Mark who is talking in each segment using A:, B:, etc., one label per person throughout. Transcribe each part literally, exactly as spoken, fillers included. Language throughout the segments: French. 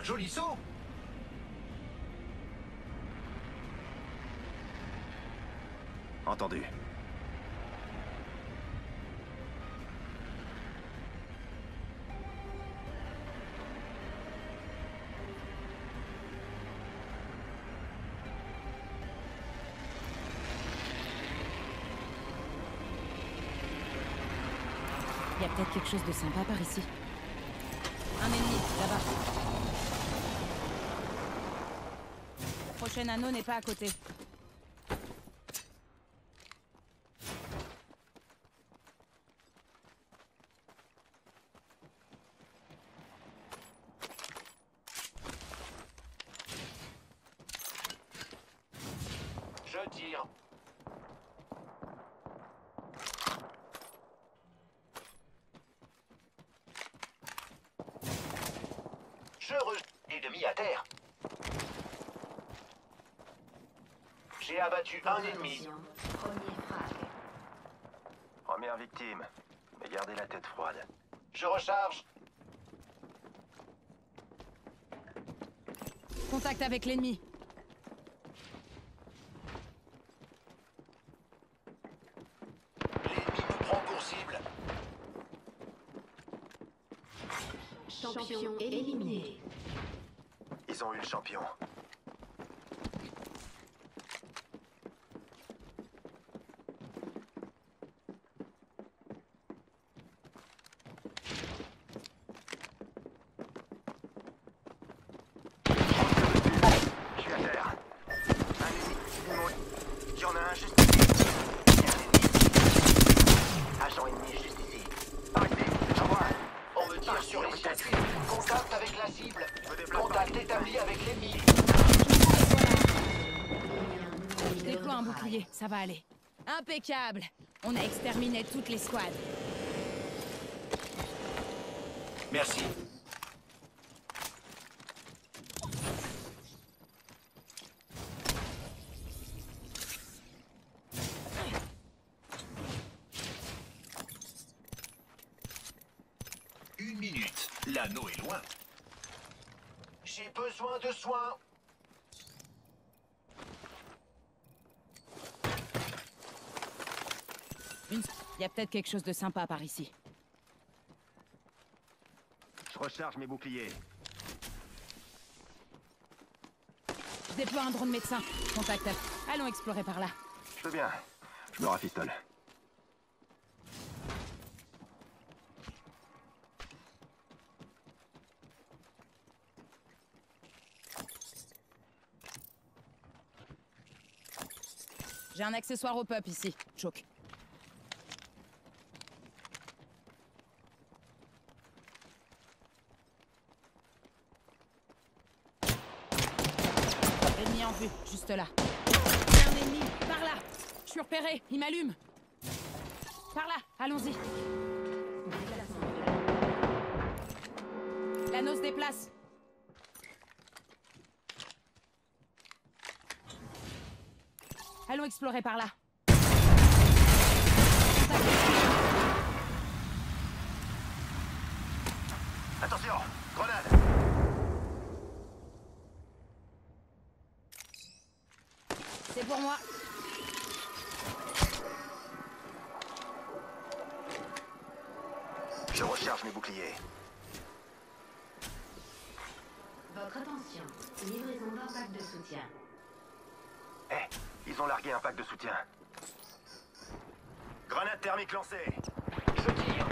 A: joli saut.
B: Entendu.
C: Il y a peut-être quelque chose de sympa par ici. Un ennemi, là-bas. Prochain anneau n'est pas à côté.
A: Je tire. Je re... Ennemi à terre. J'ai abattu un ennemi.
B: Première victime. Mais gardez la tête froide.
A: Je recharge.
C: Contact avec l'ennemi.
A: L'ennemi me prend pour cible.
D: Champion éliminé.
B: Ils ont eu le champion. Je suis à terre. Un ennemi. Il y en a un juste ici. Il y a un ennemi. Agent ennemi juste ici. Arrêtez, j'en vois un.
A: On me tire sur les statues. Contact avec la cible.
B: Je me déplace.
A: Contact établi avec l'ennemi.
C: Je déploie un bouclier, ça va aller. Impeccable. On a exterminé toutes les squads.
A: Merci. Une minute. L'anneau est loin. J'ai besoin de soins.
C: Une... Il y a peut-être quelque chose de sympa par ici.
B: Je recharge mes boucliers.
C: Je déploie un drone médecin. Contact. Allons explorer par là.
B: Je veux bien. Je me rafistole.
C: J'ai un accessoire au pop ici. Choke. Ennemi en vue, juste là. Il y a un ennemi, par là. Je suis repéré, il m'allume. Par là, allons-y. L'anneau se déplace. Allons explorer par là.
B: Attention, grenade.
C: C'est pour moi.
B: Je recharge mes boucliers.
D: Votre attention. Livraison d'un pack de soutien.
B: Eh, ils ont largué un pack de soutien. Grenade thermique lancée.
A: Je tire.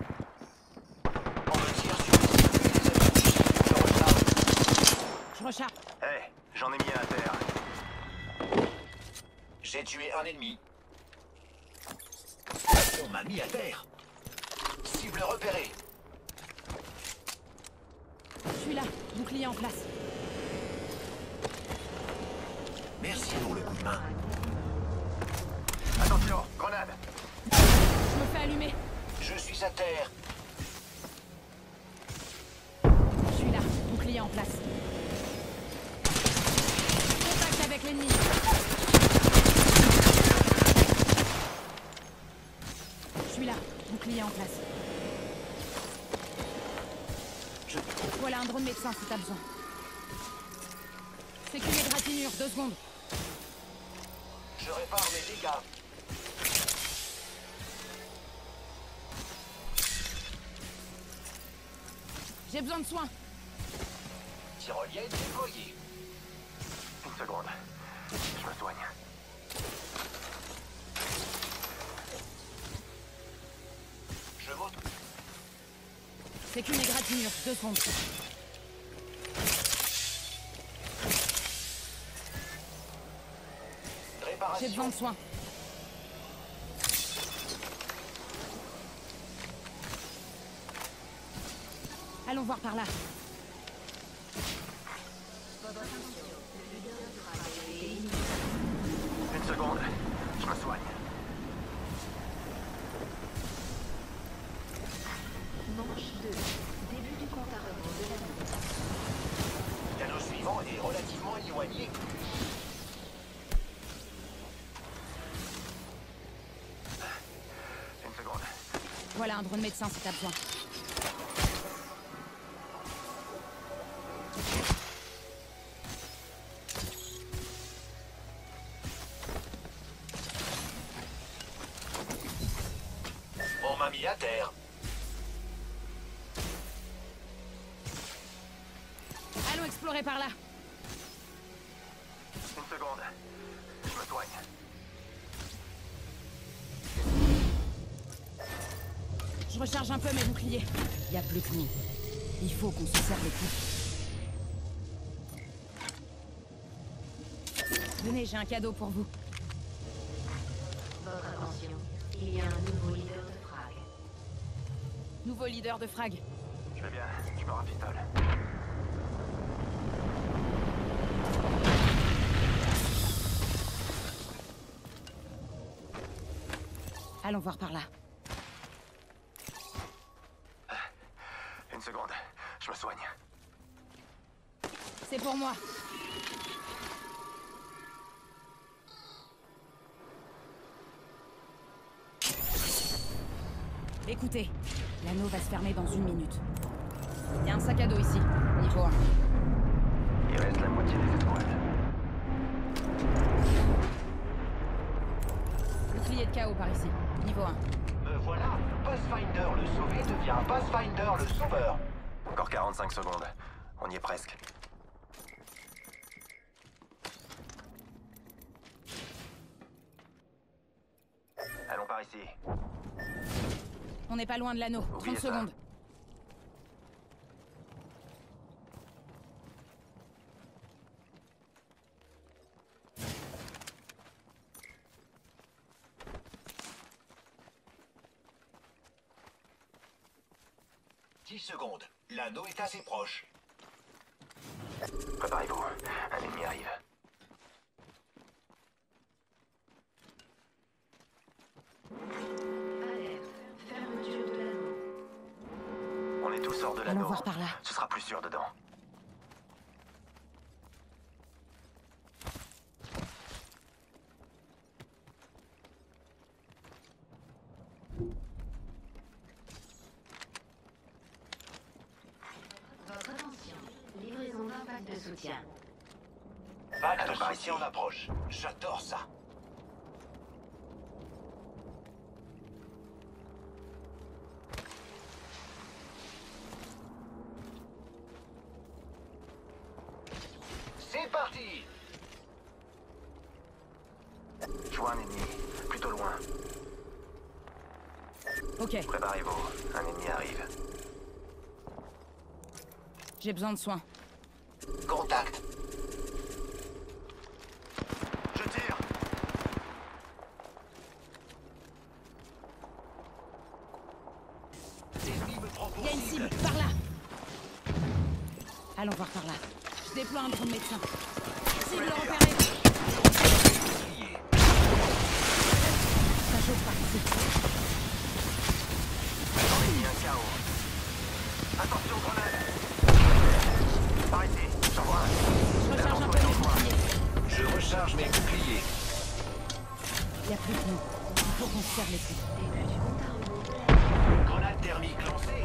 A: On me tire sur les statues, les amis. Je recharge.
C: Je recharge.
B: Eh, j'en ai mis un à terre.
A: J'ai tué un ennemi. On m'a mis à terre. Cible repérée.
C: Je suis là. Bouclier en place.
A: Merci pour le coup de main.
B: Attention, grenade.
C: Je me fais allumer.
A: Je suis à terre.
C: Je suis là. Bouclier en place. Contact avec l'ennemi. Je suis là. Bouclier en place.
A: Je...
C: Voilà un drone médecin si t'as besoin. mur, deux secondes.
A: Je répare mes dégâts.
C: J'ai besoin de soins.
A: Tyrolienne déployée.
B: Une seconde. Je me soigne.
A: Je monte.
C: C'est qu'une égratignure, deux secondes. J'ai besoin de soins. Allons voir par là.
B: Une seconde. Je me soigne.
D: Manche deux. Début du compte à rebours de la nuit.
A: Le canot suivant est relativement éloigné.
B: Une seconde.
C: Voilà un drone médecin si t'as besoin.
A: On m'a mis à terre.
C: Allons explorer par là.
B: Une seconde. Je me soigne.
C: Je recharge un peu mes boucliers. Y a plus que nous. Il faut qu'on se serve les coups. Venez, j'ai un cadeau pour vous.
D: Votre attention. Il y a un nouveau leader de frag.
C: Nouveau leader de frag.
B: Je vais bien. Je me rafistole.
C: Allons voir par là.
B: Une seconde. Je me soigne.
C: C'est pour moi. Écoutez, l'anneau va se fermer dans une minute. Il y a un sac à dos ici, niveau un.
B: Il reste la moitié des étoiles.
C: Bouclier de chaos par ici, niveau un.
A: Me voilà. Pathfinder le sauvé devient Pathfinder le sauveur.
B: Encore quarante-cinq secondes. On y est presque. Allons par ici.
C: On n'est pas loin de l'anneau,
B: Oubliez
C: trente
B: ça.
C: secondes.
A: dix secondes. L'anneau est assez proche.
B: Préparez-vous. Un ennemi arrive.
D: Alerte. Fermeture de l'anneau.
B: On est tous hors de
C: Allons
B: l'anneau.
C: voir par là.
B: Ce sera plus sûr dedans.
D: Votre attention. Livraison d'un pack de soutien.
A: Vague de
B: Allons par
A: soutien
B: ici.
A: en approche. J'adore ça. C'est parti.
B: Je vois un ennemi. Plutôt loin.
C: Ok,
B: Préparez-vous. Un ennemi arrive.
C: j'ai besoin de soins.
A: Contact.
B: Je tire.
A: L'ennemi me prend pour
C: Il y a une
A: cible.
C: cible, par là. Allons voir par là. Je déploie un drone médecin. Cible repérée.
A: Bouclier.
C: Ça chauffe par ici.
B: J'en ai mis un K O. Attention, grenade. Par ici. J'en vois un.
C: Je recharge un peu mes boucliers.
A: Je recharge mes boucliers.
C: Il y a plus que nous. Il faut qu'on se serve les coups.
D: Début du compte à rebours de la nuit.
A: Grenade thermique lancée.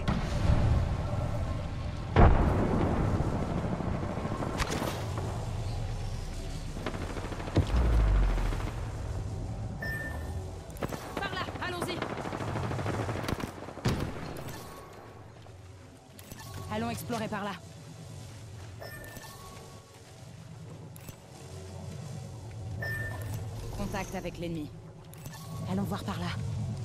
C: explorer par là. Contact avec l'ennemi. Allons voir par là.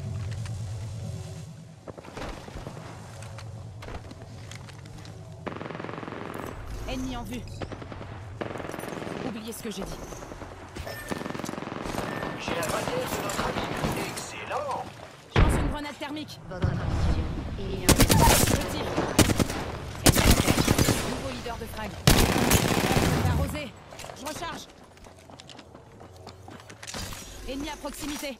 C: Ennemi en vue. Oubliez ce que j'ai dit.
A: J'ai la bannière de notre ami. Excellent.
C: Je lance une grenade thermique.
D: Votre attention. Il y a un
C: Je tire. Ennemi en tête. Nouveau leader de frag. Je vais arroser. Je recharge. Ennemi à proximité.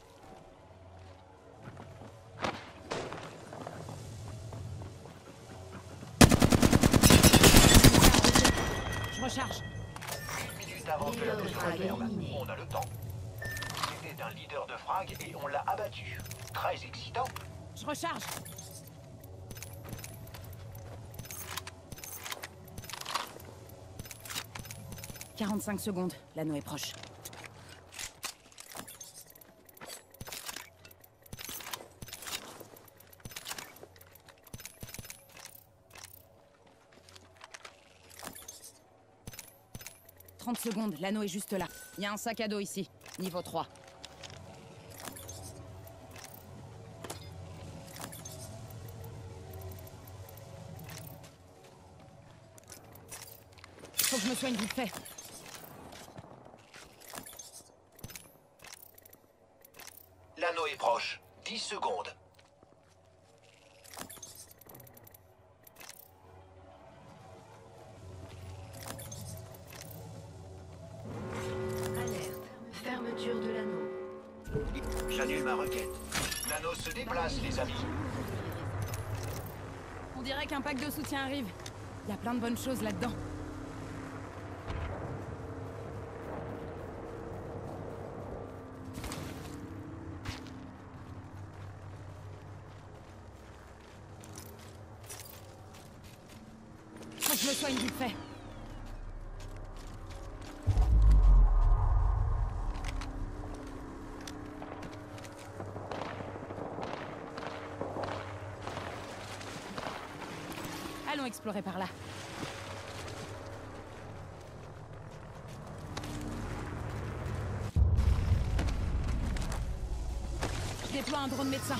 C: Je recharge.
A: Une minute avant que la mission se ferme. On a le temps. C'était un leader de frag et on l'a abattu. Très excitant.
C: Je recharge. quarante-cinq secondes. L'anneau est proche. trente secondes, l'anneau est juste là. Il y a un sac à dos ici, niveau trois. Faut que je me soigne vite fait.
A: L'anneau est proche. dix secondes.
D: alerte. Fermeture de l'anneau.
A: J'annule ma requête. L'anneau se déplace, les amis.
C: On dirait qu'un pack de soutien arrive. Il y a plein de bonnes choses là-dedans. Faut que je me soigne vite fait. Allons explorer par là. Je déploie un drone médecin.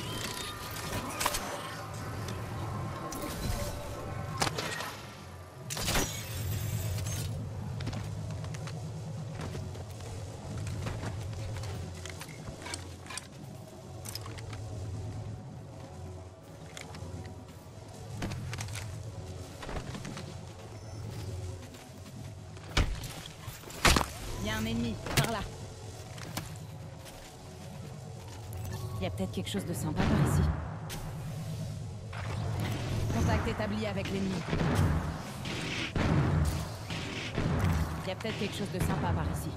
C: Il y a un ennemi, par là. Il y a peut-être quelque chose de sympa par ici. Contact établi avec l'ennemi. Il y a peut-être quelque chose de sympa par ici.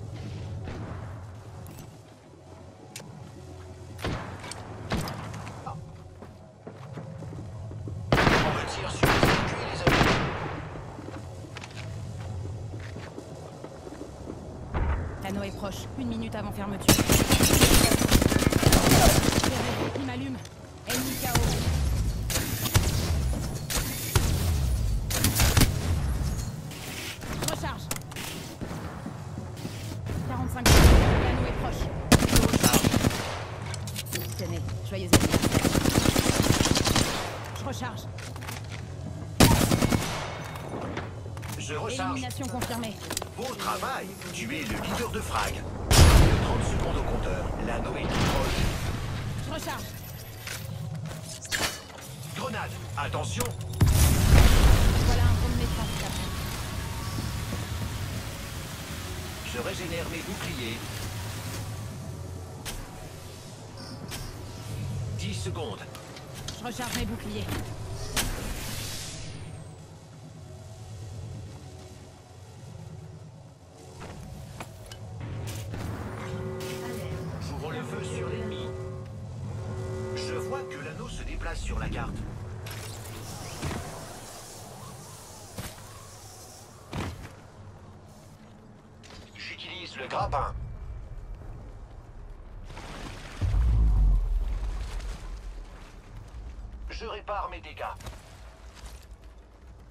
A: On retire sur le circuit, les amis.
C: L'anneau est proche, une minute avant fermeture. Il m'allume. Ennemi K O. Je recharge. quarante-cinq secondes. L'anneau est proche. Tenez, joyeux anniversaire. Je recharge.
A: Je recharge.
C: Élimination confirmée.
A: Beau travail. Tu es le leader de frag. trente secondes au compteur. L'anneau est tout proche.
C: Je recharge.
A: Grenade. Attention.
C: Voilà un drone médecin tout à fait.
A: Je régénère mes boucliers. dix secondes.
C: Je recharge mes boucliers.
A: J'ouvre le feu sur l'ennemi. Je vois que l'anneau se déplace sur la carte. J'utilise le grappin. Je répare mes dégâts.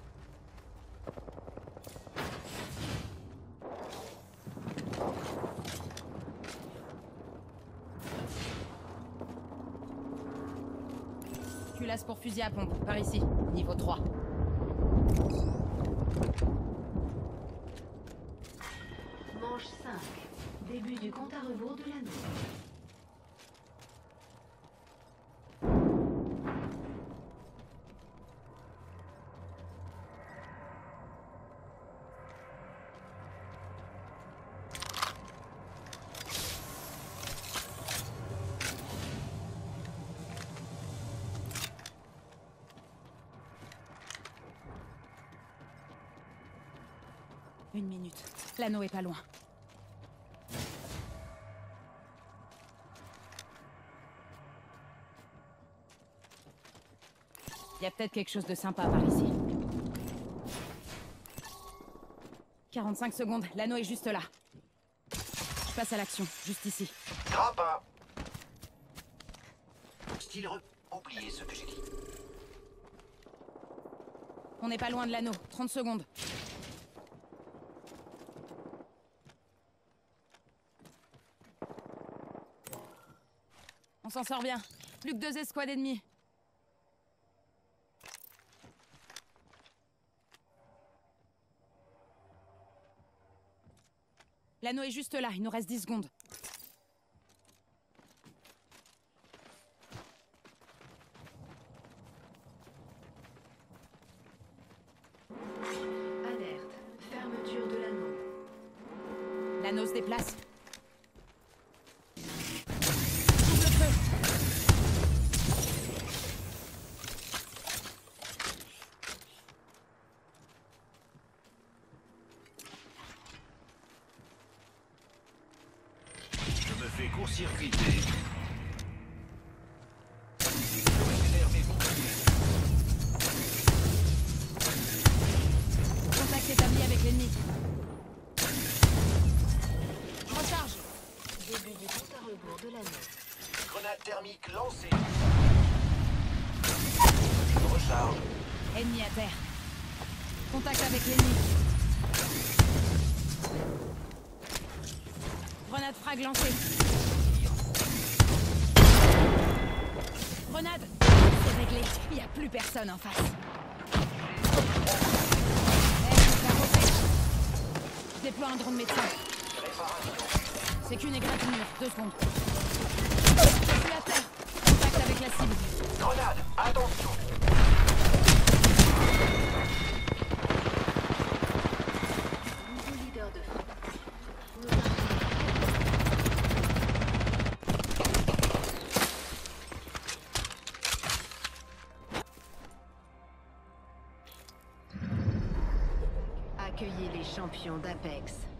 C: Culasse pour fusil à pompe, par ici. Niveau trois.
D: Manche cinq. Début du compte à rebours de l'anneau.
C: Une minute. L'anneau est pas loin. Il y a peut-être quelque chose de sympa par ici. quarante-cinq secondes, l'anneau est juste là. Je passe à l'action, juste ici.
A: Grappin. Style re... Oubliez ce que j'ai dit.
C: On n'est pas loin de l'anneau, trente secondes. On s'en sort bien. Plus que deux escouades ennemies. L'anneau est juste là, il nous reste dix secondes.
D: Alerte. Fermeture de l'anneau.
C: L'anneau se déplace. Double feu.
A: Je me fais court-circuiter. Réservez-vous.
C: Contact établi avec l'ennemi. Recharge.
D: Début du compte à rebours de l'anneau.
A: Grenade thermique lancée. Recharge.
C: Ennemi à terre. Contact avec l'ennemi. Grenade frag lancée. Grenade. C'est réglé. Il n'y a plus personne en face. Hey, faut faire roter. Je déploie un drone médecin. C'est qu'une égratignure. Deux secondes. Je suis à terre. Contact avec la cible.
A: Grenade, attention.
D: Nouveau leader de front. Accueillez les champions d'Apex.